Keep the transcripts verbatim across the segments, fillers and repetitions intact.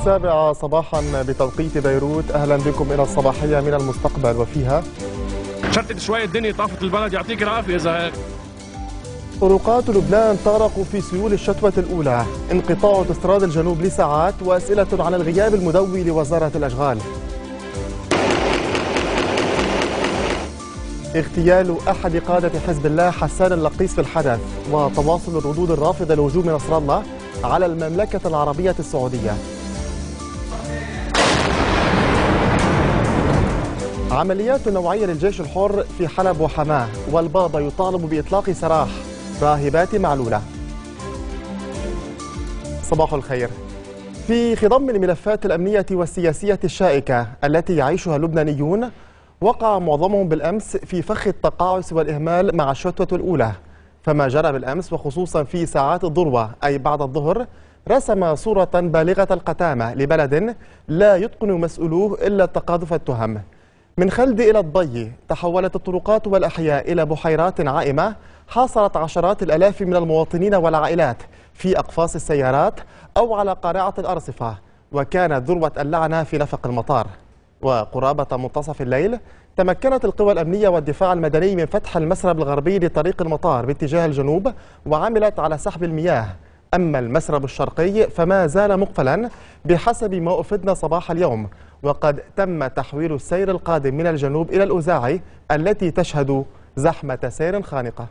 السابعة صباحا بتوقيت بيروت. أهلا بكم إلى الصباحية من المستقبل، وفيها شتت شوية الدنيا طافت البلد، يعطيك العافية إذا هيك. طرقات لبنان تغرق في سيول الشتوة الأولى، انقطاع اوتوستراد الجنوب لساعات، وأسئلة عن الغياب المدوي لوزارة الأشغال. اغتيال أحد قادة حزب الله حسان اللقيس في الحدث، وتواصل الردود الرافضة لهجوم نصر الله على المملكة العربية السعودية. عمليات نوعية للجيش الحر في حلب وحماه، والبابا يطالب بإطلاق سراح راهبات معلولة. صباح الخير. في خضم الملفات الأمنية والسياسية الشائكة التي يعيشها اللبنانيون، وقع معظمهم بالأمس في فخ التقاعس والإهمال مع الشتوة الأولى. فما جرى بالأمس وخصوصا في ساعات الذروة أي بعد الظهر رسم صورة بالغة القتامة لبلد لا يتقن مسؤولوه إلا تقاذف التهم. من خلد إلى الضي تحولت الطرقات والأحياء إلى بحيرات عائمة، حاصرت عشرات الآلاف من المواطنين والعائلات في أقفاص السيارات أو على قارعة الأرصفة، وكانت ذروة اللعنة في نفق المطار. وقرابة منتصف الليل تمكنت القوى الأمنية والدفاع المدني من فتح المسرب الغربي لطريق المطار باتجاه الجنوب، وعملت على سحب المياه. أما المسرب الشرقي فما زال مقفلا بحسب ما أفدنا صباح اليوم، وقد تم تحويل السير القادم من الجنوب إلى الأوزاعي التي تشهد زحمة سير خانقة.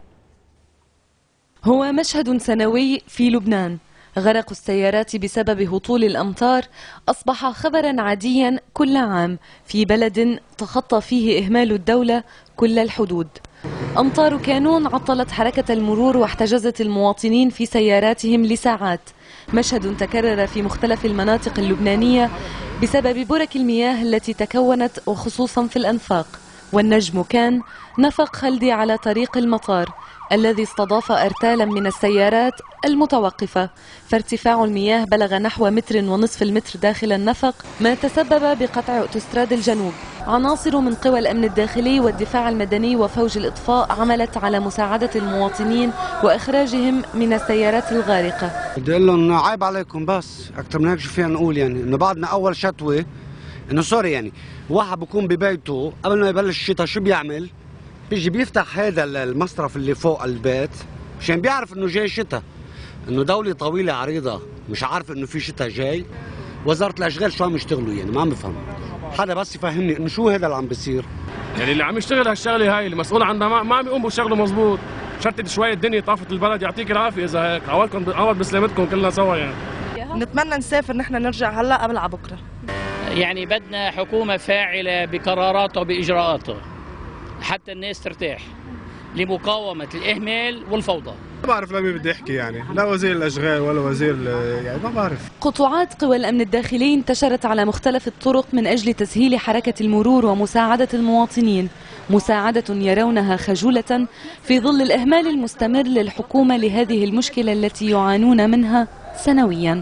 هو مشهد سنوي في لبنان. غرق السيارات بسبب هطول الأمطار أصبح خبرا عاديا كل عام في بلد تخطى فيه إهمال الدولة كل الحدود. أمطار كانون عطلت حركة المرور واحتجزت المواطنين في سياراتهم لساعات، مشهد تكرر في مختلف المناطق اللبنانية بسبب برك المياه التي تكونت وخصوصا في الأنفاق. والنجم كان نفق خلدي على طريق المطار الذي استضاف أرتالا من السيارات المتوقفة، فارتفاع المياه بلغ نحو متر ونصف المتر داخل النفق، ما تسبب بقطع أوتوستراد الجنوب. عناصر من قوى الأمن الداخلي والدفاع المدني وفوج الإطفاء عملت على مساعدة المواطنين وإخراجهم من السيارات الغارقة. بدي أقول لهم عيب عليكم، بس أكثر من هيك شو فينا نقول؟ يعني إنه بعدنا أول شتوة، إنه سوري يعني واحد بكون ببيته قبل ما يبلش الشتاء شو بيعمل؟ بيجي بيفتح هذا المصرف اللي فوق البيت مشان بيعرف انه جاي شتاء، انه دولة طويلة عريضة مش عارف انه في شتاء جاي. وزارة الاشغال شو عم يشتغلوا؟ يعني ما عم بفهم حدا، بس يفهمني انه شو هذا اللي عم بيصير. يعني اللي عم يشتغل هالشغلة هاي المسؤول عنها ما, ما عم يقوم بشغله مزبوط. شتت شوية الدنيا طافت البلد، يعطيك العافية إذا هيك. عوضكم عوض بسلامتكم كلنا سوا. يعني نتمنى نسافر نحن نرجع هلا قبل على بكره. يعني بدنا حكومة فاعلة بقراراتها وبإجراءاتها حتى الناس ترتاح لمقاومة الإهمال والفوضى. ما بعرف لمين بدي أحكي، يعني لا وزير الأشغال ولا وزير، يعني ما بعرف. قطوعات قوى الأمن الداخلي انتشرت على مختلف الطرق من أجل تسهيل حركة المرور ومساعدة المواطنين، مساعدة يرونها خجولة في ظل الإهمال المستمر للحكومة لهذه المشكلة التي يعانون منها سنويا.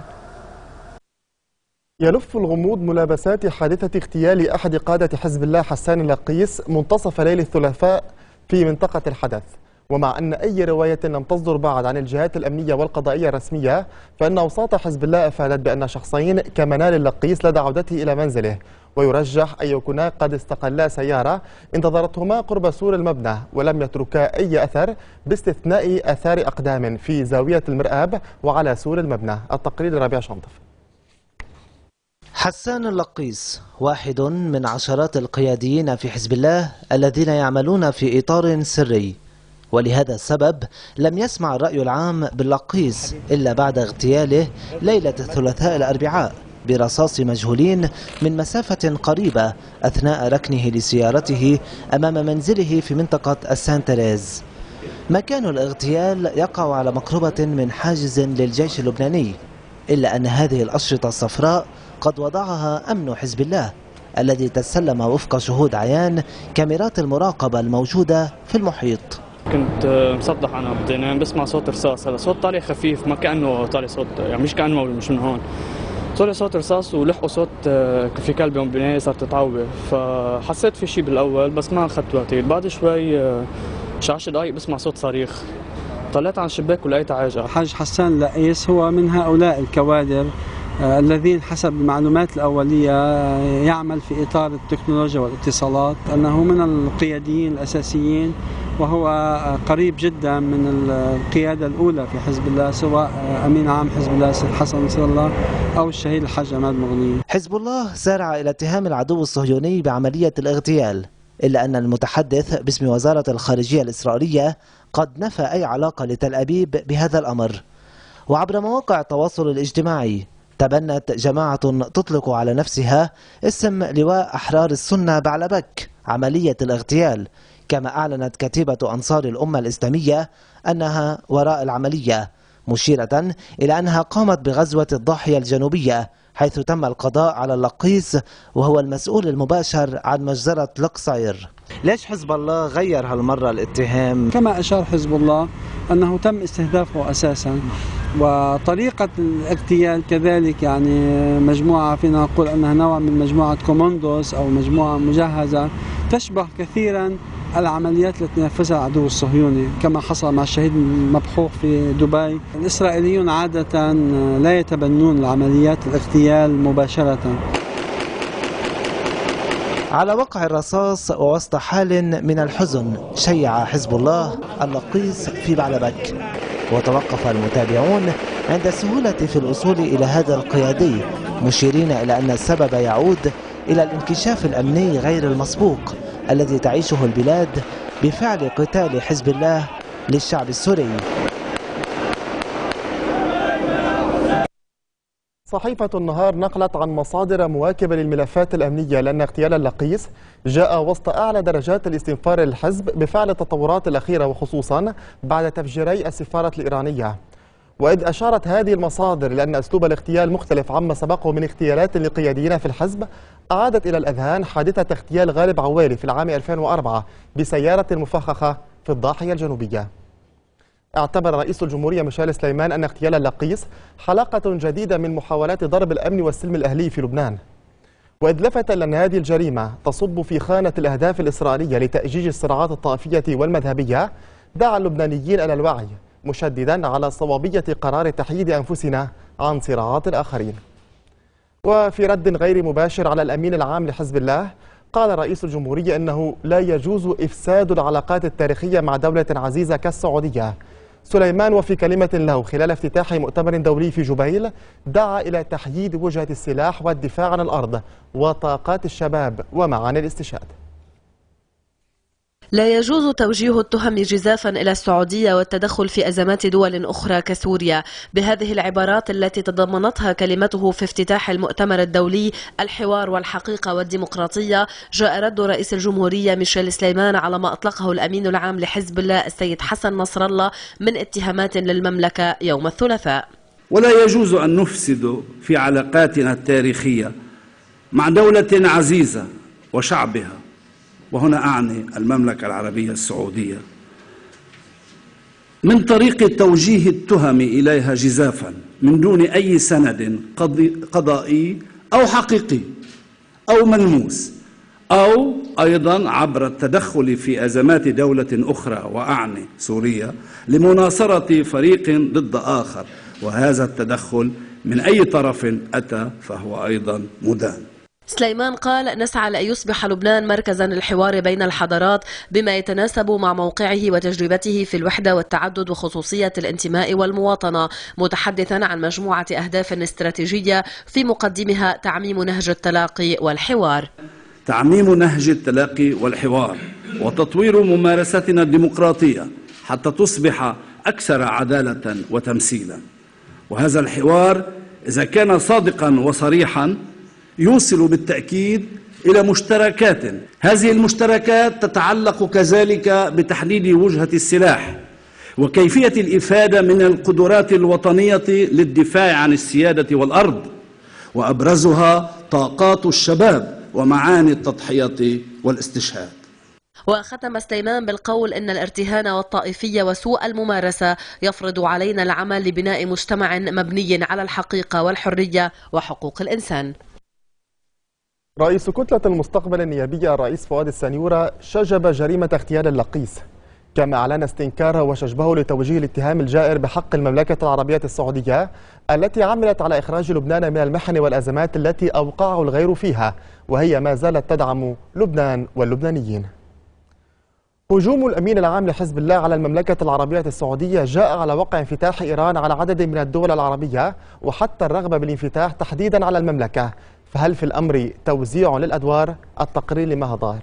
يلف الغموض ملابسات حادثة اغتيال أحد قادة حزب الله حسان اللقيس منتصف ليل الثلاثاء في منطقة الحدث. ومع أن أي رواية لم تصدر بعد عن الجهات الأمنية والقضائية الرسمية، فإن أوساط حزب الله أفادت بأن شخصين كمنال اللقيس لدى عودته إلى منزله، ويرجح أن يكونا قد استقلا سيارة انتظرتهما قرب سور المبنى ولم يتركا أي أثر باستثناء أثار أقدام في زاوية المرآب وعلى سور المبنى. التقرير ربيع شنطف. حسان اللقيس واحد من عشرات القياديين في حزب الله الذين يعملون في إطار سري، ولهذا السبب لم يسمع الرأي العام باللقيس إلا بعد اغتياله ليلة الثلاثاء الأربعاء برصاص مجهولين من مسافة قريبة أثناء ركنه لسيارته أمام منزله في منطقة السان تيريز. مكان الاغتيال يقع على مقربة من حاجز للجيش اللبناني، إلا أن هذه الأشرطة الصفراء قد وضعها أمن حزب الله الذي تسلم وفق شهود عيان كاميرات المراقبة الموجودة في المحيط. كنت مصدح أنا بدينام بسمع صوت رصاص، هذا صوت طالع خفيف، ما كأنه طالع صوت، يعني مش كأنه مش من هون، طلع صوت رصاص ولحقوا صوت في كلب يوم بناية صارت تعوب، فحسيت في شيء بالأول بس ما أخذت وقتي. بعد شوي شي عشر دقايق بسمع صوت صريخ، طلعت عن الشباك ولقيت عاجة. حاج حسان اللقيس هو من هؤلاء الكوادر الذين حسب المعلومات الأولية يعمل في إطار التكنولوجيا والاتصالات، أنه من القياديين الأساسيين وهو قريب جدا من القيادة الأولى في حزب الله، سواء أمين عام حزب الله السيد حسن نصر الله أو الشهيد الحاج عماد مغني. حزب الله سارع إلى اتهام العدو الصهيوني بعملية الاغتيال، إلا أن المتحدث باسم وزارة الخارجية الإسرائيلية قد نفى أي علاقة لتل أبيب بهذا الأمر. وعبر مواقع التواصل الاجتماعي تبنت جماعة تطلق على نفسها اسم لواء أحرار السنة بعلبك عملية الاغتيال، كما أعلنت كتيبة أنصار الأمة الإسلامية أنها وراء العملية، مشيرة إلى أنها قامت بغزوة الضاحية الجنوبية حيث تم القضاء على اللقيس وهو المسؤول المباشر عن مجزرة لوكساير. ليش حزب الله غير هالمرة الاتهام؟ كما أشار حزب الله أنه تم استهدافه أساسا، وطريقة الاغتيال كذلك يعني مجموعة فينا نقول أنها نوع من مجموعة كوموندوس أو مجموعة مجهزة تشبه كثيرا العمليات التي نفذها العدو الصهيوني كما حصل مع الشهيد المبحوح في دبي. الإسرائيليون عادة لا يتبنون العمليات الاغتيال مباشرة. على وقع الرصاص ووسط حال من الحزن شيع حزب الله اللقيس في بعلبك، وتوقف المتابعون عند السهولة في الوصول إلى هذا القيادي، مشيرين إلى أن السبب يعود إلى الانكشاف الأمني غير المسبوق الذي تعيشه البلاد بفعل قتال حزب الله للشعب السوري. صحيفة النهار نقلت عن مصادر مواكبة للملفات الأمنية لأن اغتيال اللقيس جاء وسط أعلى درجات الاستنفار للحزب بفعل التطورات الأخيرة، وخصوصا بعد تفجيري السفارة الإيرانية. وإذ أشارت هذه المصادر لأن أسلوب الاغتيال مختلف عما سبقه من اغتيالات لقياديين في الحزب، أعادت إلى الأذهان حادثة اغتيال غالب عوالي في العام ألفين وأربعة بسيارة مفخخة في الضاحية الجنوبية. اعتبر رئيس الجمهورية ميشيل سليمان أن اغتيال اللقيس حلقة جديدة من محاولات ضرب الأمن والسلم الأهلي في لبنان، وإذ لفت إلى أن هذه الجريمة تصب في خانة الأهداف الإسرائيلية لتأجيج الصراعات الطائفية والمذهبية، دعا اللبنانيين إلى الوعي مشددا على صوابية قرار تحييد أنفسنا عن صراعات الآخرين. وفي رد غير مباشر على الأمين العام لحزب الله، قال رئيس الجمهورية أنه لا يجوز إفساد العلاقات التاريخية مع دولة عزيزة كالسعودية. سليمان وفي كلمة له خلال افتتاح مؤتمر دولي في جبيل دعا إلى تحييد وجهة السلاح والدفاع عن الأرض وطاقات الشباب ومعاني الاستشهاد. لا يجوز توجيه التهم جزافا إلى السعودية والتدخل في أزمات دول أخرى كسوريا. بهذه العبارات التي تضمنتها كلمته في افتتاح المؤتمر الدولي الحوار والحقيقة والديمقراطية، جاء رد رئيس الجمهورية ميشيل سليمان على ما أطلقه الأمين العام لحزب الله السيد حسن نصر الله من اتهامات للمملكة يوم الثلاثاء. ولا يجوز أن نفسد في علاقاتنا التاريخية مع دولة عزيزة وشعبها، وهنا أعني المملكة العربية السعودية، من طريق توجيه التهم إليها جزافا من دون أي سند قضائي أو حقيقي أو ملموس، أو أيضا عبر التدخل في أزمات دولة أخرى وأعني سوريا لمناصرة فريق ضد آخر، وهذا التدخل من أي طرف أتى فهو أيضا مدان. سليمان قال: نسعى لأن يصبح لبنان مركزا للحوار بين الحضارات بما يتناسب مع موقعه وتجربته في الوحدة والتعدد وخصوصية الانتماء والمواطنة، متحدثا عن مجموعة أهداف استراتيجية في مقدمها تعميم نهج التلاقي والحوار. تعميم نهج التلاقي والحوار وتطوير ممارستنا الديمقراطية حتى تصبح أكثر عدالة وتمثيلا، وهذا الحوار إذا كان صادقا وصريحا يوصل بالتأكيد إلى مشتركات. هذه المشتركات تتعلق كذلك بتحديد وجهة السلاح وكيفية الإفادة من القدرات الوطنية للدفاع عن السيادة والأرض، وأبرزها طاقات الشباب ومعاني التضحية والاستشهاد. وختم سليمان بالقول إن الارتهان والطائفية وسوء الممارسة يفرض علينا العمل لبناء مجتمع مبني على الحقيقة والحرية وحقوق الإنسان. رئيس كتلة المستقبل النيابية الرئيس فؤاد السنيورة شجب جريمة اغتيال اللقيس، كما أعلن استنكاره وشجبه لتوجيه الاتهام الجائر بحق المملكة العربية السعودية التي عملت على إخراج لبنان من المحن والأزمات التي أوقعه الغير فيها، وهي ما زالت تدعم لبنان واللبنانيين. هجوم الأمين العام لحزب الله على المملكة العربية السعودية جاء على وقع انفتاح إيران على عدد من الدول العربية وحتى الرغبة بالانفتاح تحديدا على المملكة، فهل في الأمر توزيع للأدوار؟ التقرير لمها ظاهر.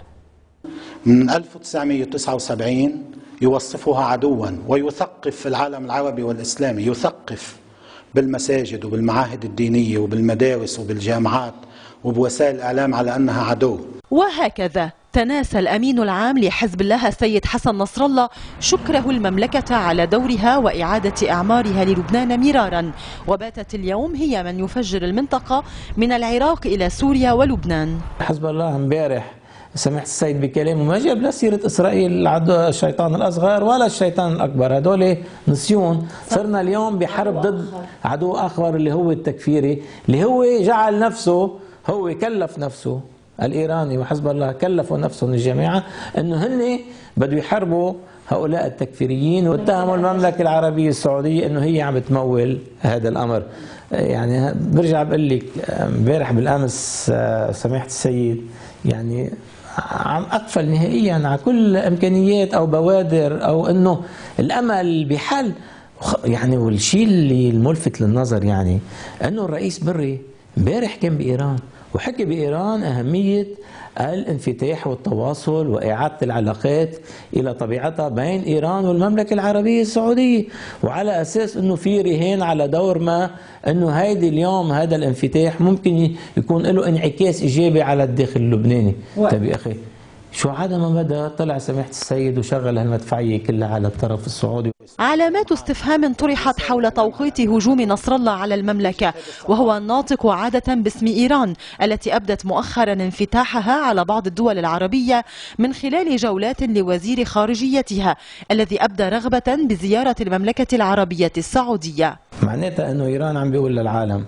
من ألف وتسعمئة وتسعة وسبعين يوصفها عدوا ويثقف العالم العربي والإسلامي، يثقف بالمساجد وبالمعاهد الدينية وبالمدارس وبالجامعات وبوسائل الإعلام على أنها عدو. وهكذا تناسى الأمين العام لحزب الله السيد حسن نصر الله شكره المملكة على دورها وإعادة إعمارها للبنان مرارا، وباتت اليوم هي من يفجر المنطقة من العراق إلى سوريا ولبنان. حزب الله امبارح سمعت السيد بكلامه ما جاب لا سيرة إسرائيل الشيطان الأصغر ولا الشيطان الأكبر، هدول نسيون. صرنا اليوم بحرب ضد عدو آخر اللي هو التكفيري، اللي هو جعل نفسه، هو كلف نفسه الإيراني وحزب الله كلفوا نفسهم الجماعة أنه هن بدوا يحاربوا هؤلاء التكفيريين، واتهموا المملكة العربية السعودية أنه هي عم تمول هذا الأمر. يعني برجع بقول لك امبارح بالأمس سمعت السيد يعني عم أقفل نهائيا على كل إمكانيات أو بوادر أو أنه الأمل بحل. يعني والشيء اللي الملفت للنظر يعني أنه الرئيس بري امبارح كان بإيران وحكي بإيران أهمية الانفتاح والتواصل وإعادة العلاقات إلى طبيعتها بين إيران والمملكة العربية السعودية، وعلى أساس أنه في رهان على دور ما أنه هيدي اليوم هذا الانفتاح ممكن يكون له انعكاس إيجابي على الداخل اللبناني. طيب يا أخي شو عاد ما بدا طلع سماحة السيد وشغل هالمدفعية كلها على الطرف السعودي. علامات استفهام طرحت حول توقيت هجوم نصر الله على المملكة، وهو الناطق عادة باسم إيران التي أبدت مؤخرا انفتاحها على بعض الدول العربية من خلال جولات لوزير خارجيتها الذي أبدى رغبة بزيارة المملكة العربية السعودية. معناتها أنه إيران عم بيقول للعالم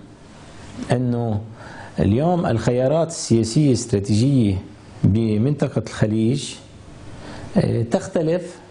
أنه اليوم الخيارات السياسية الاستراتيجية بمنطقة الخليج تختلف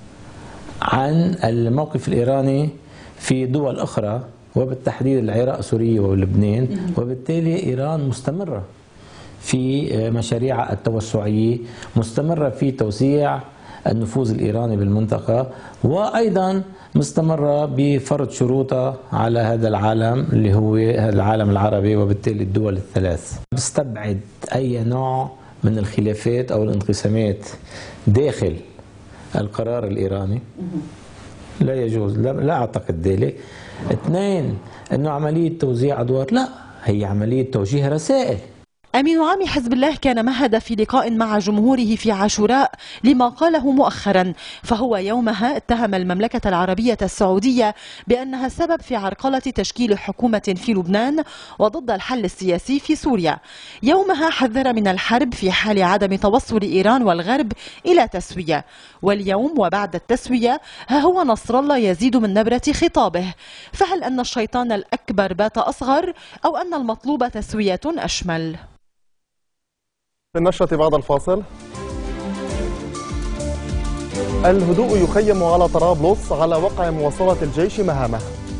عن الموقف الإيراني في دول أخرى، وبالتحديد العراق سوريا ولبنان، وبالتالي إيران مستمرة في مشاريعها التوسعية، مستمرة في توسيع النفوذ الإيراني بالمنطقة، وأيضا مستمرة بفرض شروطها على هذا العالم اللي هو العالم العربي وبالتالي الدول الثلاث. بستبعد أي نوع من الخلافات أو الانقسامات داخل القرار الإيراني، لا يجوز، لا, لا أعتقد ذلك. اثنين، أنه عملية توزيع أدوار، لا، هي عملية توجيه رسائل. أمين عام حزب الله كان مهد في لقاء مع جمهوره في عاشوراء لما قاله مؤخرا، فهو يومها اتهم المملكة العربية السعودية بأنها السبب في عرقلة تشكيل حكومة في لبنان وضد الحل السياسي في سوريا. يومها حذر من الحرب في حال عدم توصل إيران والغرب إلى تسوية، واليوم وبعد التسوية ها هو نصر الله يزيد من نبرة خطابه. فهل أن الشيطان الأكبر بات أصغر أو أن المطلوب تسوية أشمل؟ في النشرة بعد الفاصل، الهدوء يخيم على طرابلس على وقع مواصلة الجيش مهامه.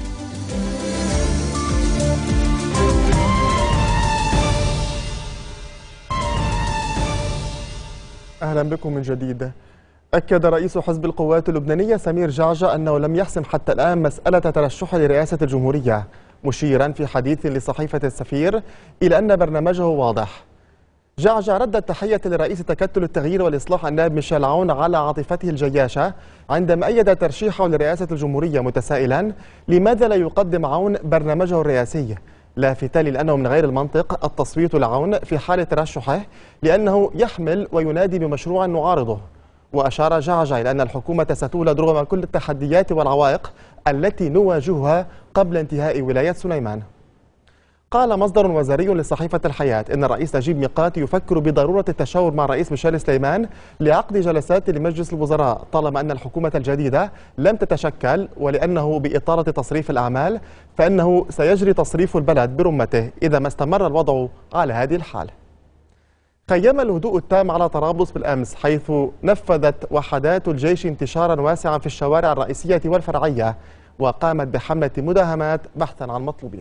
أهلا بكم من جديد. أكد رئيس حزب القوات اللبنانية سمير جعجع أنه لم يحسم حتى الآن مسألة ترشحه لرئاسة الجمهورية، مشيرا في حديث لصحيفة السفير إلى أن برنامجه واضح. جعجع رد التحية لرئيس تكتل التغيير والإصلاح النائب ميشيل عون على عاطفته الجياشة عندما أيد ترشيحه لرئاسة الجمهورية، متسائلا لماذا لا يقدم عون برنامجه الرئاسي، لافتا لأنه من غير المنطق التصويت لعون في حال ترشحه لأنه يحمل وينادي بمشروع نعارضه. وأشار جعجع إلى أن الحكومة ستولد رغم كل التحديات والعوائق التي نواجهها قبل انتهاء ولاية سليمان. قال مصدر وزاري لصحيفة الحياة إن الرئيس نجيب ميقات يفكر بضرورة التشاور مع الرئيس ميشيل سليمان لعقد جلسات لمجلس الوزراء طالما أن الحكومة الجديدة لم تتشكل، ولأنه بإطارة تصريف الأعمال فإنه سيجري تصريف البلد برمته إذا ما استمر الوضع على هذه الحال. خيم الهدوء التام على طرابلس بالأمس، حيث نفذت وحدات الجيش انتشارا واسعا في الشوارع الرئيسية والفرعية، وقامت بحملة مداهمات بحثا عن مطلوبين.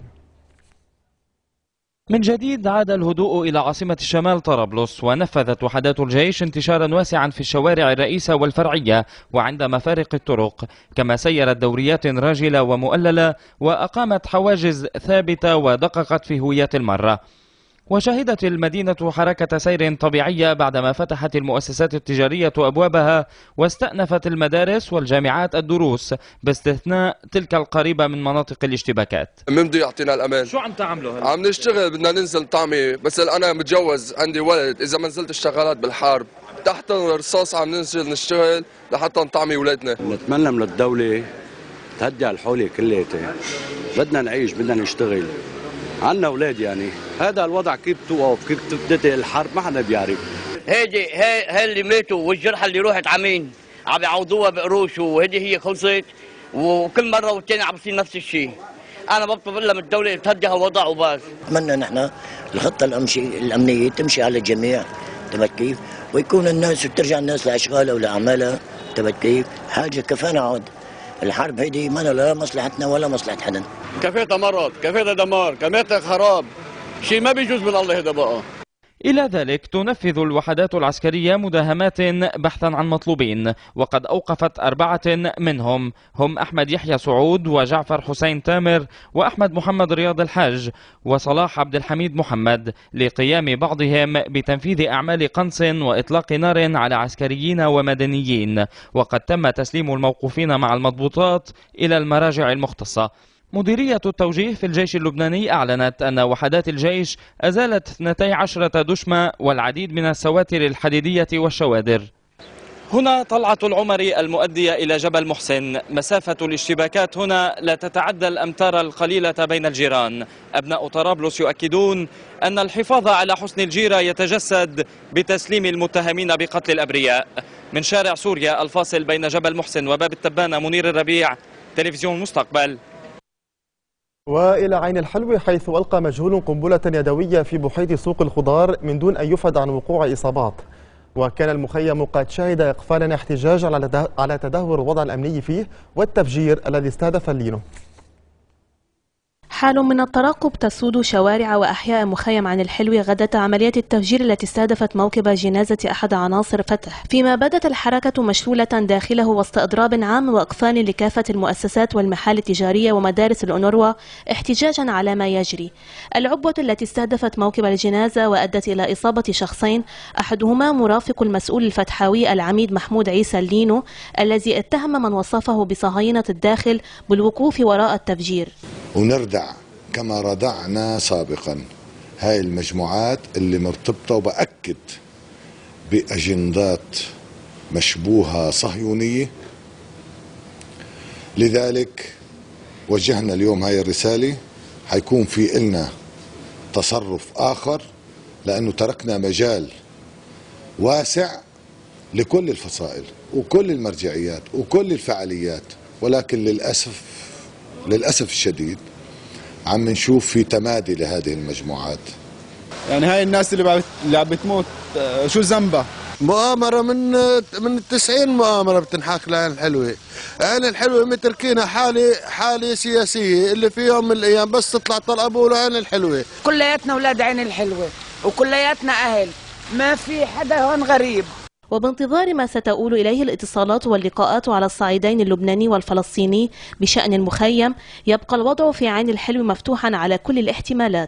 من جديد عاد الهدوء إلى عاصمة الشمال طرابلس، ونفذت وحدات الجيش انتشارا واسعا في الشوارع الرئيسة والفرعية وعند مفارق الطرق، كما سيرت دوريات راجلة ومؤللة وأقامت حواجز ثابتة ودققت في هويات المرة. وشهدت المدينة حركة سير طبيعية بعدما فتحت المؤسسات التجارية أبوابها واستأنفت المدارس والجامعات الدروس، باستثناء تلك القريبة من مناطق الاشتباكات. من بده يعطينا الأمان؟ شو عم تعملوا هلا؟ عم نشتغل، بدنا ننزل طعمي، بس أنا متجوز عندي ولد، إذا ما نزلت الشغالات بالحرب تحت الرصاص عم ننزل نشتغل لحتى نطعمي ولادنا. نتمنى من الدولة تهدي على الحولة كلياتها، بدنا نعيش، بدنا نشتغل، عنا اولاد يعني، هذا الوضع كيف توقف، كيف تبتدي الحرب ما حدا بيعرف. هيدي هي هي اللي ماتوا والجرحى اللي روحت عمين عم يعوضوها بقروش، وهيدي هي خلصت، وكل مره والتاني عم بصير نفس الشيء. انا بطلب الا من الدوله تهدي هالوضع وبس. اتمنى نحن الخطه الامشي الامنيه تمشي على الجميع، تبت كيف، ويكون الناس وترجع الناس لاشغالها ولاعمالها، تبت كيف، حاجه كفانا عود. الحرب هيدي ما لا مصلحتنا ولا مصلحه حدا. كفيتها مرض، كفيتها دمار، كفيتها خراب، شيء ما بيجوز من الله هذا بقى. إلى ذلك تنفذ الوحدات العسكرية مداهمات بحثا عن مطلوبين، وقد أوقفت أربعة منهم، هم أحمد يحيى سعود وجعفر حسين تامر وأحمد محمد رياض الحاج وصلاح عبد الحميد محمد، لقيام بعضهم بتنفيذ أعمال قنص وإطلاق نار على عسكريين ومدنيين، وقد تم تسليم الموقوفين مع المضبوطات إلى المراجع المختصة. مديرية التوجيه في الجيش اللبناني أعلنت أن وحدات الجيش أزالت اثنتي عشرة دشمة والعديد من السواتر الحديدية والشوادر. هنا طلعة العمري المؤدية إلى جبل محسن، مسافة الاشتباكات هنا لا تتعدى الأمتار القليلة بين الجيران. أبناء طرابلس يؤكدون أن الحفاظ على حسن الجيرة يتجسد بتسليم المتهمين بقتل الأبرياء. من شارع سوريا الفاصل بين جبل محسن وباب التبانة، منير الربيع، تلفزيون مستقبل. وإلى عين الحلوة، حيث ألقى مجهول قنبلة يدوية في بحيرة سوق الخضار من دون أن يفد عن وقوع إصابات. وكان المخيم قد شهد إقفالا احتجاجا على تدهور الوضع الأمني فيه والتفجير الذي استهدف اللينو. حال من الترقب تسود شوارع وأحياء مخيم عن الحلوة غدة عمليات التفجير التي استهدفت موكب جنازة أحد عناصر فتح، فيما بدت الحركة مشلولة داخله وسط إضراب عام وإقفال لكافة المؤسسات والمحال التجارية ومدارس الأونروا احتجاجا على ما يجري. العبوة التي استهدفت موكب الجنازة وأدت إلى إصابة شخصين، أحدهما مرافق المسؤول الفتحاوي العميد محمود عيسى اللينو الذي اتهم من وصفه بصهاينة الداخل بالوقوف وراء التفجير. ونردع كما ردعنا سابقا هاي المجموعات اللي مرتبطة وبأكد بأجندات مشبوهة صهيونية. لذلك وجهنا اليوم هاي الرسالة، حيكون في إلنا تصرف آخر، لأنه تركنا مجال واسع لكل الفصائل وكل المرجعيات وكل الفعاليات، ولكن للأسف للأسف الشديد عم نشوف في تمادي لهذه المجموعات. يعني هاي الناس اللي اللي عم بتموت شو ذنبها؟ مؤامرة من من التسعين، مؤامرة بتنحاك لعين الحلوة. عين الحلوة متركينها حالة حالة سياسية اللي في يوم من الأيام بس تطلع طلقة بقولوا عين الحلوة. كلياتنا أولاد عين الحلوة وكلياتنا أهل، ما في حدا هون غريب. وبانتظار ما ستؤول إليه الاتصالات واللقاءات على الصعيدين اللبناني والفلسطيني بشأن المخيم، يبقى الوضع في عين الحلو مفتوحا على كل الاحتمالات.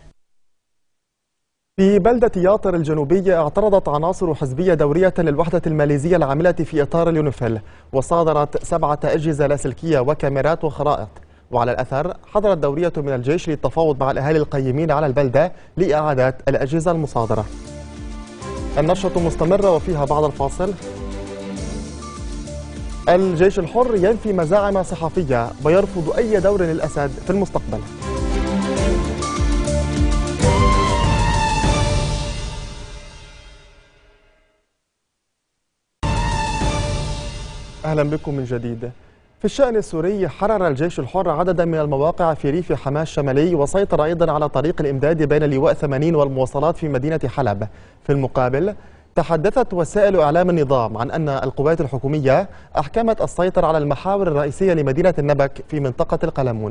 في بلدة ياطر الجنوبية اعترضت عناصر حزبية دورية للوحدة الماليزية العاملة في إطار اليونيفيل، وصادرت سبعة أجهزة لاسلكية وكاميرات وخرائط. وعلى الأثر حضرت دورية من الجيش للتفاوض مع الأهالي القيمين على البلدة لإعادة الأجهزة المصادرة. النشرة مستمرة وفيها بعد الفاصل. الجيش الحر ينفي مزاعم صحفية ويرفض أي دور للأسد في المستقبل. أهلا بكم من جديد. في الشأن السوري حرر الجيش الحر عددا من المواقع في ريف حماة الشمالي، وسيطر أيضا على طريق الإمداد بين لواء ثمانين والمواصلات في مدينة حلب. في المقابل تحدثت وسائل إعلام النظام عن أن القوات الحكومية أحكمت السيطرة على المحاور الرئيسية لمدينة النبك في منطقة القلمون.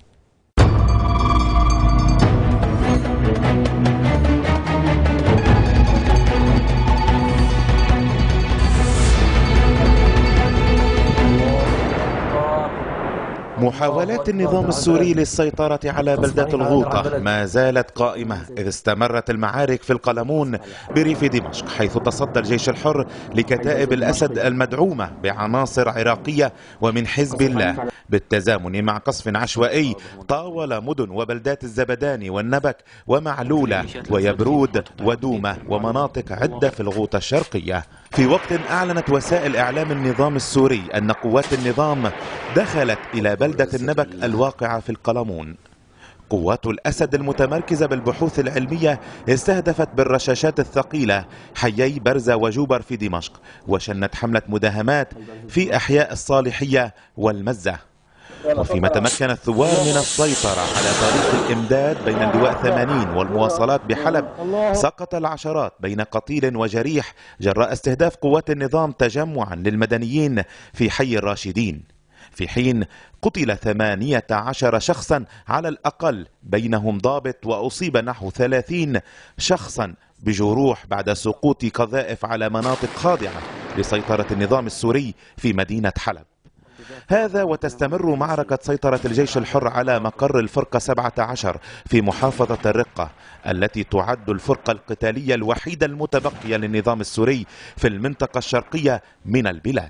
محاولات النظام السوري للسيطرة على بلدة الغوطة ما زالت قائمة، إذ استمرت المعارك في القلمون بريف دمشق، حيث تصدى الجيش الحر لكتائب الأسد المدعومة بعناصر عراقية ومن حزب الله، بالتزامن مع قصف عشوائي طاول مدن وبلدات الزبداني والنبك ومعلولة ويبرود ودومة ومناطق عدة في الغوطة الشرقية. في وقت أعلنت وسائل إعلام النظام السوري أن قوات النظام دخلت إلى بلدة النبك الواقعة في القلمون. قوات الأسد المتمركزة بالبحوث العلمية استهدفت بالرشاشات الثقيلة حيي برزة وجوبر في دمشق، وشنت حملة مداهمات في أحياء الصالحية والمزة. وفيما تمكن الثوار من السيطرة على طريق الإمداد بين اللواء ثمانين والمواصلات بحلب، سقط العشرات بين قتيل وجريح جراء استهداف قوات النظام تجمعا للمدنيين في حي الراشدين، في حين قتل ثمانية عشر شخصا على الأقل، بينهم ضابط، وأصيب نحو ثلاثين شخصا بجروح بعد سقوط قذائف على مناطق خاضعة لسيطرة النظام السوري في مدينة حلب. هذا وتستمر معركة سيطرة الجيش الحر على مقر الفرقة سبعة عشر في محافظة الرقة، التي تعد الفرقة القتالية الوحيدة المتبقية للنظام السوري في المنطقة الشرقية من البلاد.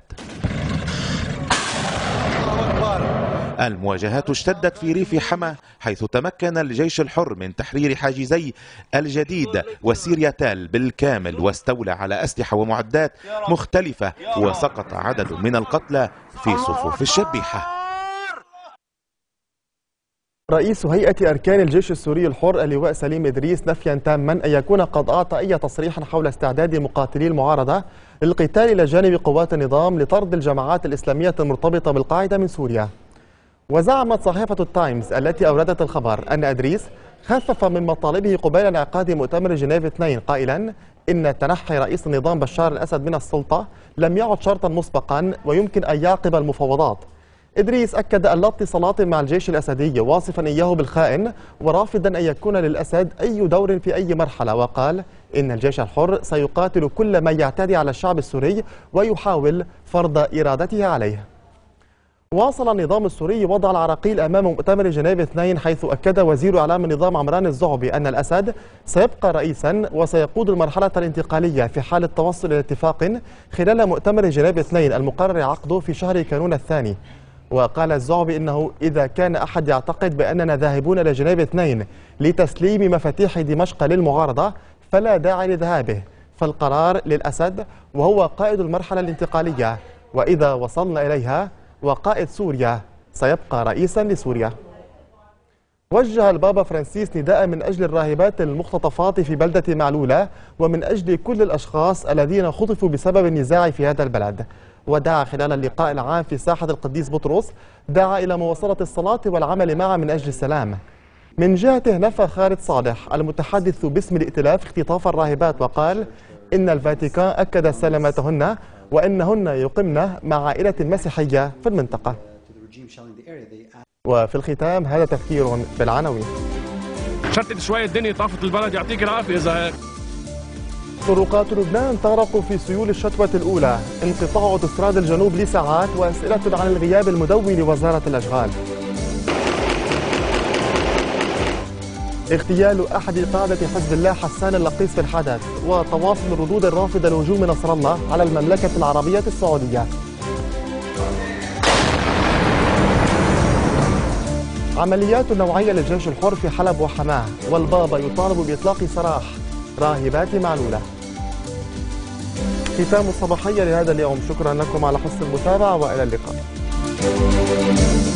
المواجهات اشتدت في ريف حما، حيث تمكن الجيش الحر من تحرير حاجزي الجديد وسيرياتال بالكامل، واستولى على أسلحة ومعدات مختلفة، وسقط عدد من القتلى في صفوف الشبيحة. رئيس هيئة أركان الجيش السوري الحر اللواء سليم إدريس نفيا تاما أن يكون قد أعطى أي تصريح حول استعداد مقاتلي المعارضة للقتال إلى جانب قوات النظام لطرد الجماعات الإسلامية المرتبطة بالقاعدة من سوريا. وزعمت صحيفة التايمز التي أوردت الخبر أن إدريس خفف من مطالبه قبيل انعقاد مؤتمر جنيف اثنين، قائلا إن تنحي رئيس النظام بشار الأسد من السلطة لم يعد شرطا مسبقا ويمكن أن يعقب المفاوضات. إدريس أكد أن لا اتصالات مع الجيش الأسدي، واصفا إياه بالخائن ورافضا أن يكون للأسد أي دور في أي مرحلة، وقال إن الجيش الحر سيقاتل كل من يعتدي على الشعب السوري ويحاول فرض إرادته عليه. واصل النظام السوري وضع العراقيل أمام مؤتمر جنيف اثنين، حيث أكد وزير إعلام النظام عمران الزعبي أن الأسد سيبقى رئيسا وسيقود المرحلة الانتقالية في حال التوصل إلى اتفاق خلال مؤتمر جنيف اثنين المقرر عقده في شهر كانون الثاني. وقال الزعبي إنه إذا كان أحد يعتقد بأننا ذاهبون إلى جنيف اثنين لتسليم مفاتيح دمشق للمعارضة فلا داعي لذهابه، فالقرار للأسد وهو قائد المرحلة الانتقالية، وإذا وصلنا إليها وقائد سوريا سيبقى رئيسا لسوريا. وجه البابا فرانسيس نداء من أجل الراهبات المختطفات في بلدة معلولة ومن أجل كل الأشخاص الذين خطفوا بسبب النزاع في هذا البلد، ودعا خلال اللقاء العام في ساحة القديس بطرس دعا إلى مواصلة الصلاة والعمل معا من أجل السلام. من جهته نفى خالد صالح المتحدث باسم الائتلاف اختطاف الراهبات، وقال إن الفاتيكان أكد سلامتهن وإنهن يقمن مع عائلة مسيحية في المنطقة. وفي الختام هذا تفكير بالعناوين. شتت شوية الدنيا طافت البلد، يعطيك العافية. إذا طرقات لبنان تغرق في سيول الشتوة الأولى، انقطاع أوتوستراد الجنوب لساعات، وأسئلة عن الغياب المدوي لوزارة الأشغال. اغتيال أحد قادة حزب الله حسان اللقيس في الحدث، وتواصل الردود الرافضة لهجوم نصر الله على المملكة العربية السعودية. عمليات نوعية للجيش الحر في حلب وحماه، والبابا يطالب بإطلاق سراح راهبات معلولة. ختام الصباحية لهذا اليوم، شكرا لكم على حسن المتابعة وإلى اللقاء.